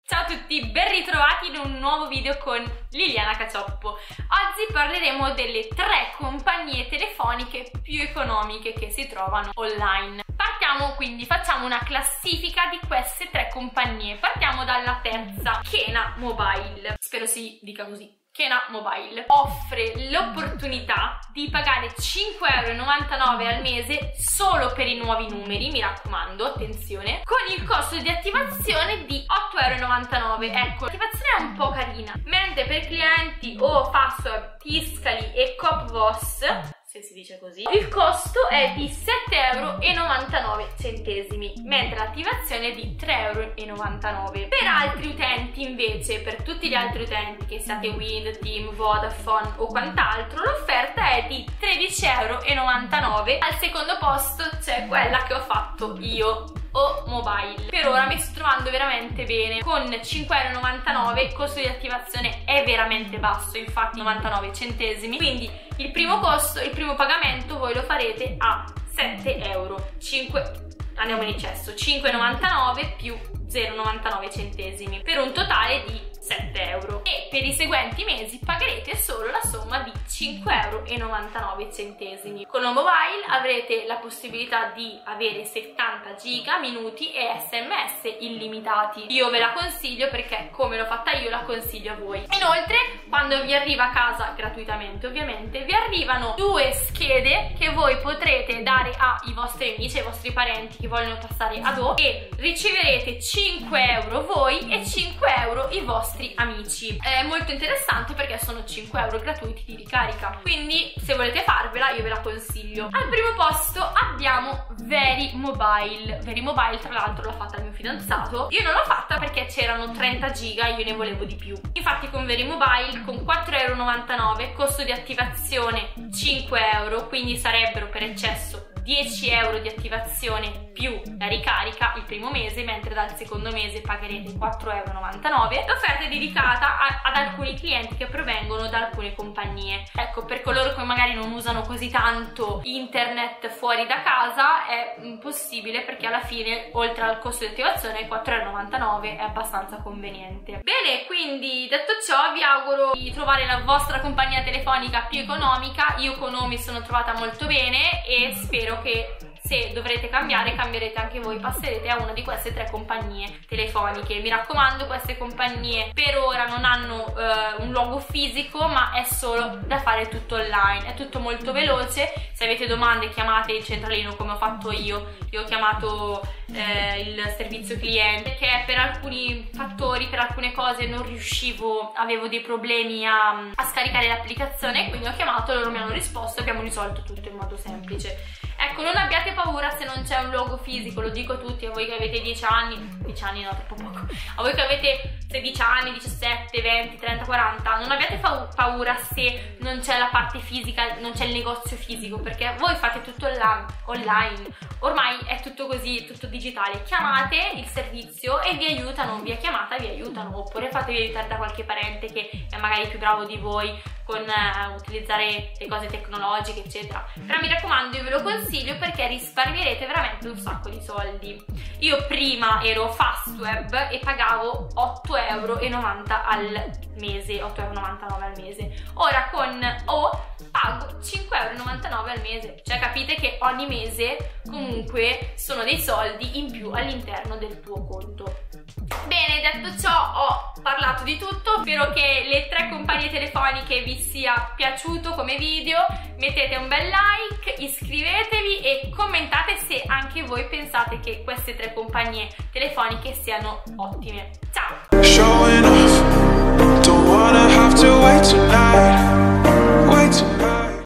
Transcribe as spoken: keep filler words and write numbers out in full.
Ciao a tutti, ben ritrovati in un nuovo video con Liliana Cacioppo. Oggi parleremo delle tre compagnie telefoniche più economiche che si trovano online. Partiamo quindi, facciamo una classifica di queste tre compagnie. Partiamo dalla terza, Kena Mobile. Spero si dica così. Kena Mobile offre l'opportunità di pagare cinque e novantanove euro al mese solo per i nuovi numeri, mi raccomando, attenzione, con il costo di attivazione di otto e novantanove euro. Ecco, l'attivazione è un po' carina, mentre per clienti o Fastweb, Tiscali e CoopVoS, se si dice così, il costo è di sette e novantanove euro, mentre l'attivazione è di tre e novantanove euro. Per altri utenti invece, per tutti gli altri utenti, che siate Wind, Team, Vodafone o quant'altro, l'offerta è di tredici e novantanove euro. Al secondo posto c'è quella che ho fatto io, O Mobile. Per ora mi sto trovando veramente bene, con cinque e novantanove euro, il costo di attivazione è veramente basso, infatti novantanove centesimi, quindi il primo costo, il primo pagamento voi lo farete a sette euro, cinque, andiamo in eccesso, cinque e novantanove più zero virgola novantanove centesimi, per un totale di sette euro, e per i seguenti mesi pagherete solo la somma di cinque e novantanove euro. Con lo mobile avrete la possibilità di avere settanta giga, minuti e sms illimitati. Io ve la consiglio perché, come l'ho fatta io, la consiglio a voi. Inoltre, quando vi arriva a casa, gratuitamente ovviamente, vi arrivano due schede che voi potrete dare ai vostri amici, ai vostri parenti che vogliono passare ad O, e riceverete cinque euro voi e cinque euro i vostri amici. È molto interessante perché sono cinque euro gratuiti di ricarica, quindi se volete farvela io ve la consiglio. Al primo posto abbiamo Very Mobile. Very Mobile tra l'altro l'ha fatta il mio fidanzato, io non l'ho fatta perché c'erano trenta giga e io ne volevo di più. Infatti con Very Mobile, con quattro e novantanove euro, costo di attivazione cinque euro, quindi sarebbero per eccesso dieci euro di attivazione più la ricarica il primo mese, mentre dal secondo mese pagherete quattro e novantanove euro. L'offerta è dedicata a, ad alcuni clienti che provengono da alcune compagnie. Ecco, per coloro che magari non usano così tanto internet fuori da casa è impossibile, perché alla fine oltre al costo di attivazione quattro e novantanove è abbastanza conveniente. Bene, quindi detto ciò vi auguro di trovare la vostra compagnia telefonica più economica. Io con O mi sono trovata molto bene e spero che se dovrete cambiare, cambierete anche voi, passerete a una di queste tre compagnie telefoniche. Mi raccomando, queste compagnie per ora non hanno eh, un logo fisico, ma è solo da fare tutto online, è tutto molto veloce. Se avete domande chiamate il centralino come ho fatto io. Io ho chiamato eh, il servizio cliente, che per alcuni fattori, per alcune cose non riuscivo, avevo dei problemi a, a scaricare l'applicazione, quindi ho chiamato, loro mi hanno risposto e abbiamo risolto tutto in modo semplice. Ecco, non abbiate paura se non c'è un logo fisico, lo dico a tutti, a voi che avete dieci anni, dieci anni no, troppo poco, a voi che avete sedici anni, diciassette, venti, trenta, quaranta, non abbiate paura se non c'è la parte fisica, non c'è il negozio fisico, perché voi fate tutto online, ormai è tutto così, tutto digitale. Chiamate il servizio e vi aiutano, via chiamata vi aiutano, oppure fatevi aiutare da qualche parente che è magari più bravo di voi con uh, utilizzare le cose tecnologiche eccetera. Però mi raccomando, io ve lo consiglio perché risparmierete veramente un sacco di soldi. Io prima ero Fastweb e pagavo otto e novanta euro al mese, otto e novantanove euro al mese. Ora con O pago cinque e novantanove euro al mese, cioè capite che ogni mese comunque sono dei soldi in più all'interno del tuo conto. Bene, detto ciò ho parlato di tutto, spero che le tre compagnie telefoniche vi sia piaciuto come video. Mettete un bel like, iscrivetevi e commentate se anche voi pensate che queste tre compagnie telefoniche siano ottime. Ciao!